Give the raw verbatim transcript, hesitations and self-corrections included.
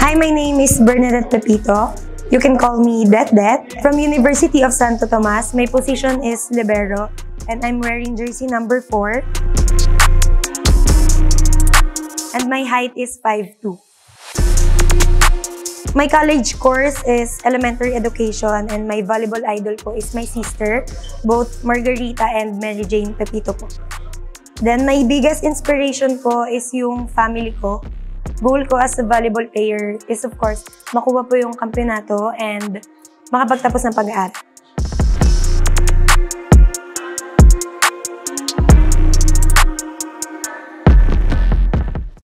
Hi, my name is Bernadette Pepito. You can call me Det Det. From University of Santo Tomas, my position is libero, and I'm wearing jersey number four. And my height is five two. My college course is elementary education, and my volleyball idol po is my sister, both Margarita and Mary Jane Pepito po. Then my biggest inspiration po is yung family ko. Goal ko as a volleyball player is of course makuha po yung kampeonato and makapagtapos ng pag-aaral.